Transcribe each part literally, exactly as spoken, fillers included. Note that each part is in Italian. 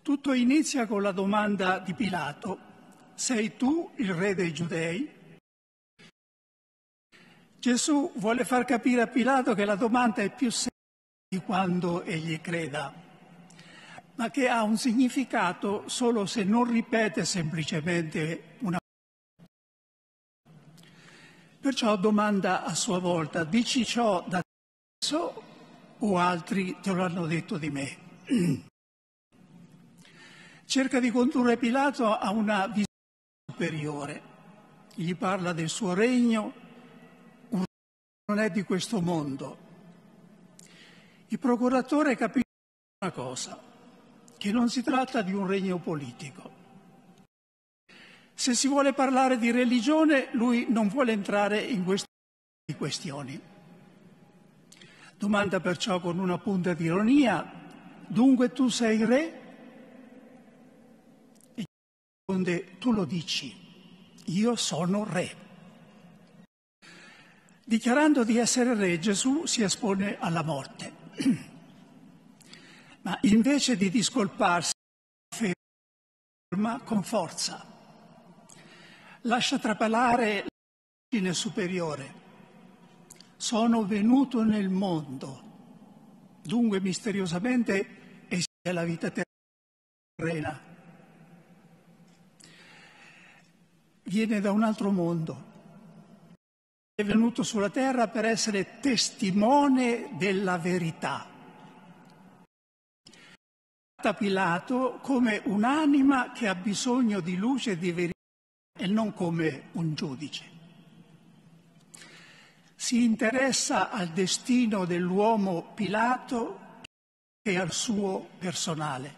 Tutto inizia con la domanda di Pilato: sei tu il re dei Giudei? Gesù vuole far capire a Pilato che la domanda è più seria di quando egli creda, ma che ha un significato solo se non ripete semplicemente una. Perciò domanda a sua volta: dici ciò da adesso o altri te lo hanno detto di me? Cerca di condurre Pilato a una visione superiore. Gli parla del suo regno, un regno che non è di questo mondo. Il procuratore capisce una cosa, che non si tratta di un regno politico. Se si vuole parlare di religione, lui non vuole entrare in queste questioni. Domanda perciò con una punta di ironia: dunque tu sei re? E risponde: tu lo dici, io sono re. Dichiarando di essere re, Gesù si espone alla morte. Ma invece di discolparsi, afferma con forza. Lascia trapelare la immagine superiore. Sono venuto nel mondo, dunque misteriosamente esiste la vita terrena. Viene da un altro mondo. È venuto sulla terra per essere testimone della verità. Pilato come un'anima che ha bisogno di luce e di verità e non come un giudice. Si interessa al destino dell'uomo Pilato e al suo personale.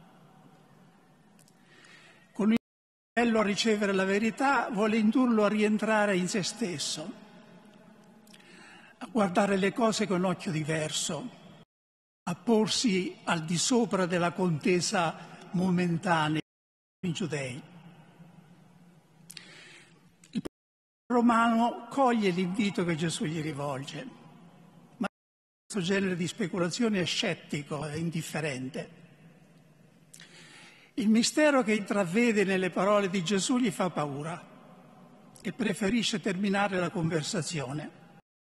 Con il appello a ricevere la verità vuole indurlo a rientrare in se stesso, a guardare le cose con occhio diverso, a porsi al di sopra della contesa momentanea con i giudei. Il romano coglie l'invito che Gesù gli rivolge, ma questo genere di speculazione è scettico e indifferente. Il mistero che intravede nelle parole di Gesù gli fa paura e preferisce terminare la conversazione.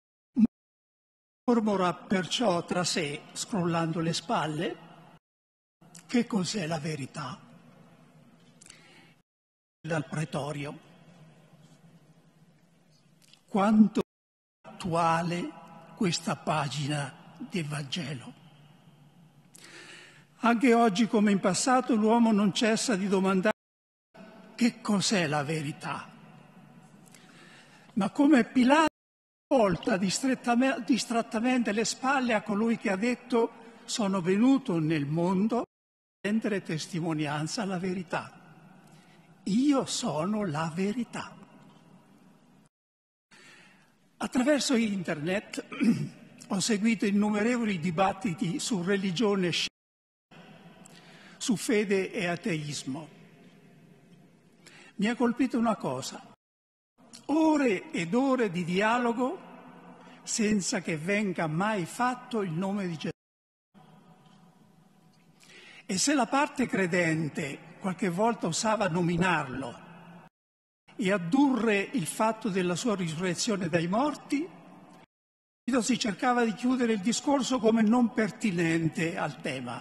Mormora perciò tra sé, scrollando le spalle: che cos'è la verità? Dal pretorio. Quanto è attuale questa pagina del Vangelo. Anche oggi, come in passato, l'uomo non cessa di domandare che cos'è la verità. Ma come Pilato volta distrattamente le spalle a colui che ha detto: sono venuto nel mondo a rendere testimonianza alla verità. Io sono la verità. Attraverso internet ho seguito innumerevoli dibattiti su religione, su fede e ateismo. Mi ha colpito una cosa: ore ed ore di dialogo senza che venga mai fatto il nome di Gesù. E se la parte credente qualche volta osava nominarlo e addurre il fatto della sua risurrezione dai morti, si cercava di chiudere il discorso come non pertinente al tema.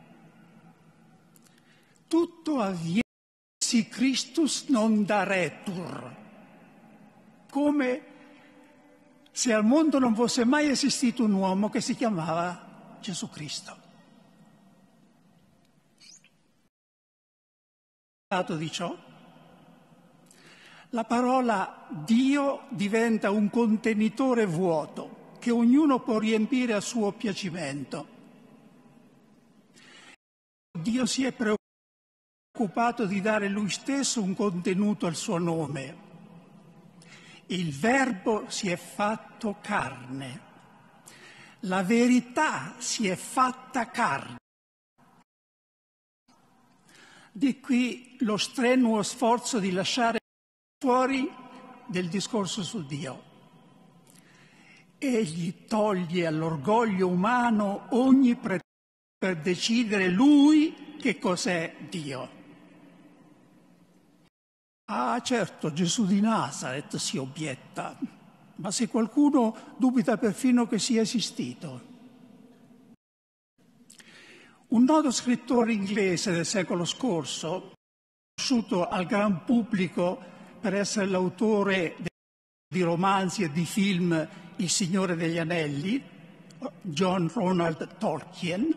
Tutto avviene si Christus non daretur, come se al mondo non fosse mai esistito un uomo che si chiamava Gesù Cristo. Di ciò, la parola Dio diventa un contenitore vuoto che ognuno può riempire a suo piacimento. Dio si è preoccupato di dare lui stesso un contenuto al suo nome. Il Verbo si è fatto carne, la verità si è fatta carne. Di qui lo strenuo sforzo di lasciare fuori del discorso su Dio. Egli toglie all'orgoglio umano ogni pretesto per decidere lui che cos'è Dio. Ah, certo, Gesù di Nazaret, si obietta, ma se qualcuno dubita perfino che sia esistito. Un noto scrittore inglese del secolo scorso, conosciuto al gran pubblico per essere l'autore di romanzi e di film Il Signore degli Anelli, John Ronald Tolkien,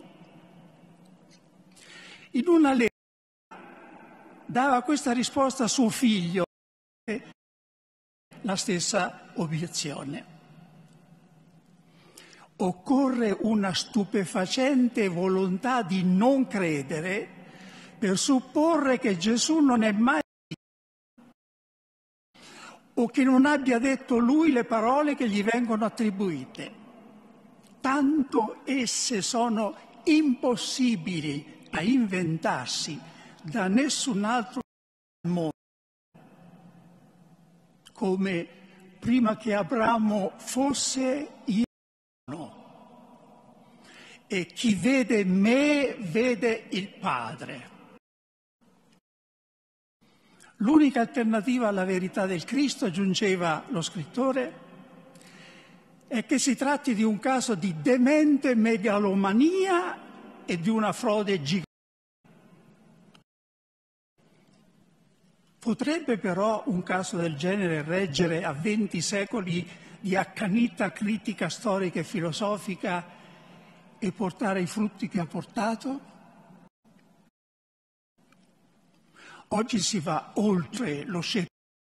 in una lettera dava questa risposta a suo figlio, la stessa obiezione. Occorre una stupefacente volontà di non credere per supporre che Gesù non è mai o che non abbia detto lui le parole che gli vengono attribuite, tanto esse sono impossibili a inventarsi da nessun altro mondo, come prima che Abramo fosse io no, e chi vede me vede il Padre. L'unica alternativa alla verità del Cristo, aggiungeva lo scrittore, è che si tratti di un caso di demente megalomania e di una frode gigante. Potrebbe però un caso del genere reggere a venti secoli di accanita critica storica e filosofica e portare i frutti che ha portato? Oggi si va oltre lo scetticismo.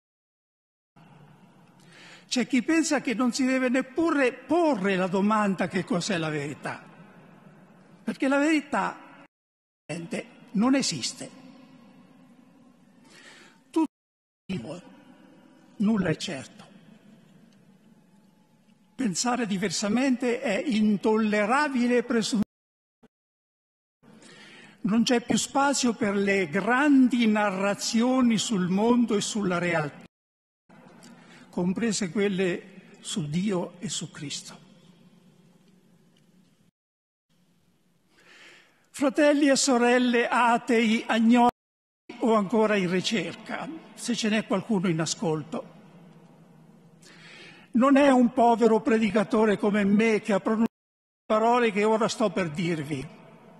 C'è chi pensa che non si deve neppure porre la domanda che cos'è la verità, perché la verità non esiste. Tutto è vivo, nulla è certo. Pensare diversamente è intollerabile e presuntuoso. Non c'è più spazio per le grandi narrazioni sul mondo e sulla realtà, comprese quelle su Dio e su Cristo. Fratelli e sorelle atei, agnoti o ancora in ricerca, se ce n'è qualcuno in ascolto, non è un povero predicatore come me che ha pronunciato le parole che ora sto per dirvi.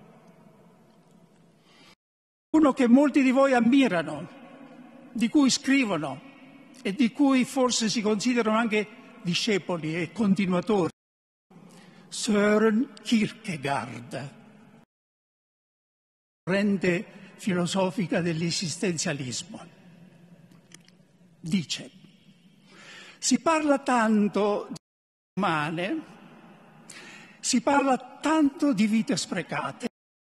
Uno che molti di voi ammirano, di cui scrivono e di cui forse si considerano anche discepoli e continuatori, Søren Kierkegaard, corrente filosofica dell'esistenzialismo. Dice: si parla tanto di vite umane, si parla tanto di vite sprecate,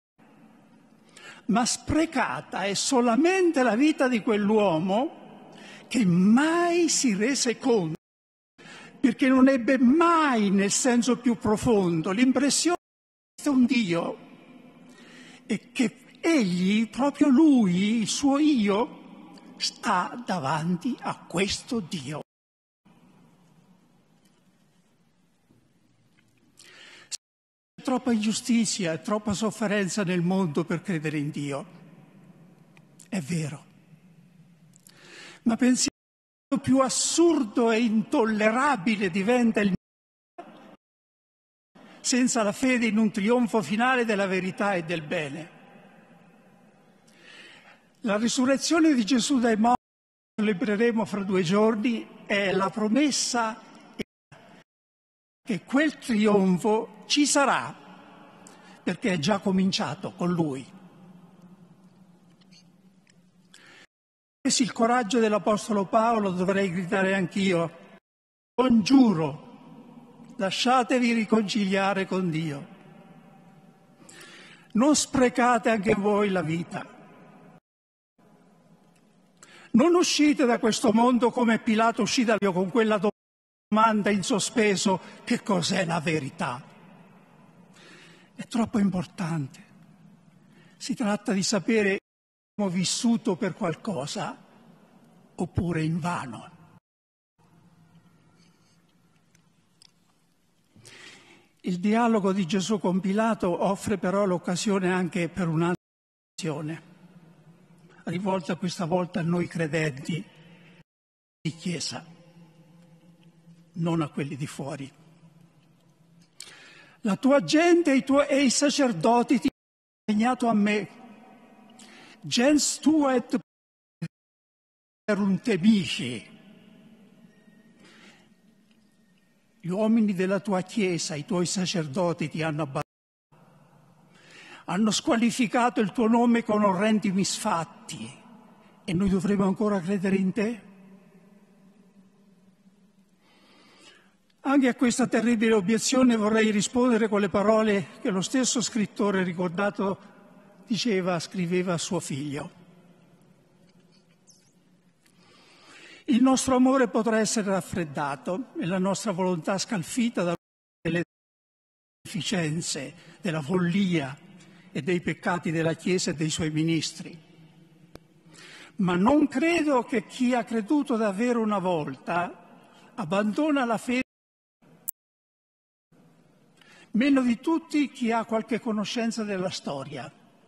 ma sprecata è solamente la vita di quell'uomo che mai si rese conto, perché non ebbe mai nel senso più profondo l'impressione che esiste un Dio e che egli, proprio lui, il suo io, sta davanti a questo Dio. C'è troppa ingiustizia e troppa sofferenza nel mondo per credere in Dio. È vero. Ma pensiamo che più assurdo e intollerabile diventa il mondo senza la fede in un trionfo finale della verità e del bene. La risurrezione di Gesù dai morti, che celebreremo fra due giorni, è la promessa che quel trionfo ci sarà, perché è già cominciato con Lui. Se il coraggio dell'Apostolo Paolo, dovrei gridare anch'io: congiuro, lasciatevi riconciliare con Dio. Non sprecate anche voi la vita. Non uscite da questo mondo come Pilato uscì da Dio con quella domanda in sospeso: che cos'è la verità? È troppo importante. Si tratta di sapere se abbiamo vissuto per qualcosa oppure invano. Il dialogo di Gesù con Pilato offre però l'occasione anche per un'altra rivolta questa volta a noi credenti di Chiesa, non a quelli di fuori. La tua gente e i, tuoi, e i sacerdoti ti hanno insegnato a me, gens tua et erunt mihi. Gli uomini della tua Chiesa, i tuoi sacerdoti ti hanno abbandonato. Hanno squalificato il tuo nome con orrendi misfatti e noi dovremo ancora credere in te? Anche a questa terribile obiezione vorrei rispondere con le parole che lo stesso scrittore ricordato diceva, scriveva a suo figlio. Il nostro amore potrà essere raffreddato e la nostra volontà scalfita dalle deficienze, della follia e dei peccati della Chiesa e dei suoi ministri. Ma non credo che chi ha creduto davvero una volta abbandona la fede, meno di tutti chi ha qualche conoscenza della storia.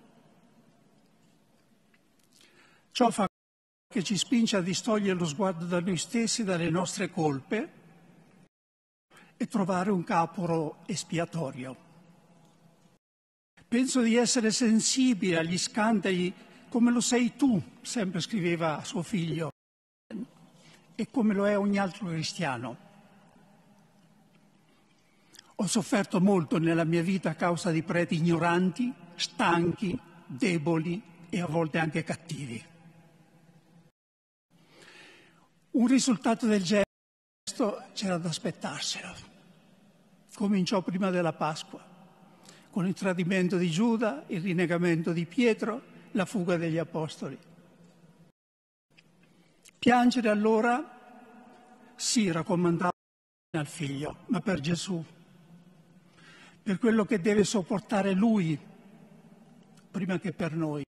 Ciò fa che ci spinge a distogliere lo sguardo da noi stessi, dalle nostre colpe e trovare un capro espiatorio. Penso di essere sensibile agli scandali come lo sei tu, sempre scriveva a suo figlio, e come lo è ogni altro cristiano. Ho sofferto molto nella mia vita a causa di preti ignoranti, stanchi, deboli e a volte anche cattivi. Un risultato del genere c'era da aspettarselo. Cominciò prima della Pasqua, con il tradimento di Giuda, il rinnegamento di Pietro, la fuga degli apostoli. Piangere allora, sì, raccomandava al figlio, ma per Gesù, per quello che deve sopportare lui, prima che per noi.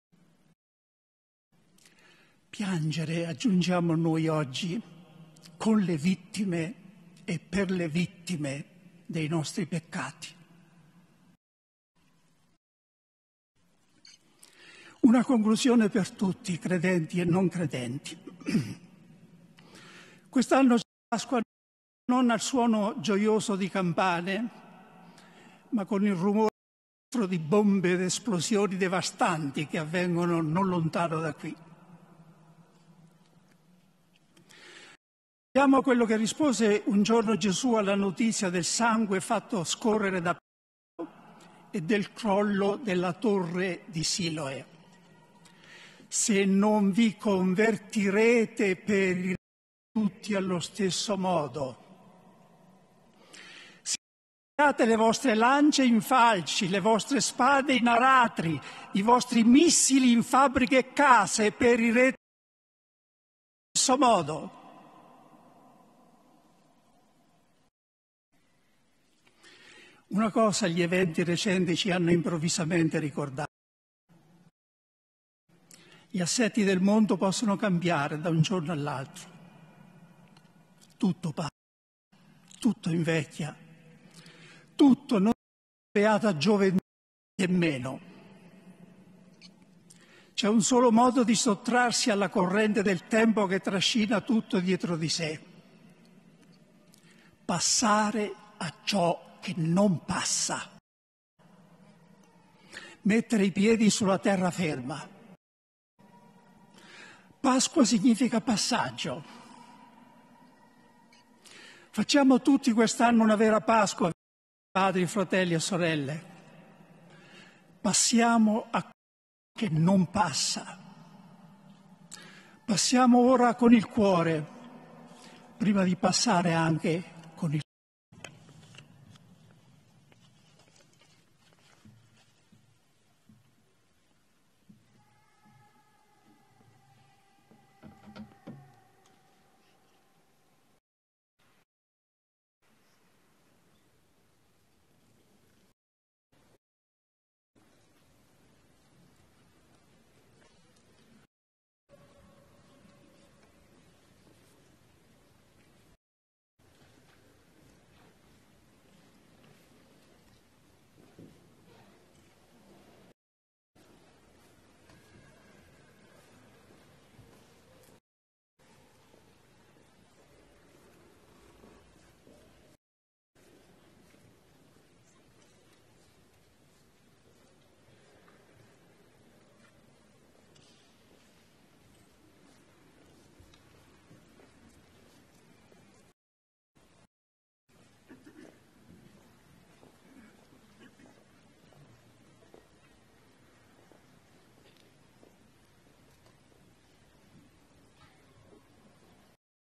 Piangere, aggiungiamo noi oggi, con le vittime e per le vittime dei nostri peccati. Una conclusione per tutti, credenti e non credenti. Quest'anno Pasqua non al suono gioioso di campane, ma con il rumore di bombe ed esplosioni devastanti che avvengono non lontano da qui. Vediamo quello che rispose un giorno Gesù alla notizia del sangue fatto scorrere da Pilato e del crollo della torre di Siloe. Se non vi convertirete per tutti allo stesso modo, se tirate le vostre lance in falci, le vostre spade in aratri, i vostri missili in fabbriche e case, perirete allo stesso modo. Una cosa gli eventi recenti ci hanno improvvisamente ricordato. Gli assetti del mondo possono cambiare da un giorno all'altro. Tutto passa, tutto invecchia, tutto non è beata gioventù e meno. C'è un solo modo di sottrarsi alla corrente del tempo che trascina tutto dietro di sé. Passare a ciò che non passa. Mettere i piedi sulla terraferma. Pasqua significa passaggio. Facciamo tutti quest'anno una vera Pasqua, padri, fratelli e sorelle. Passiamo a ciò che non passa. Passiamo ora con il cuore, prima di passare anche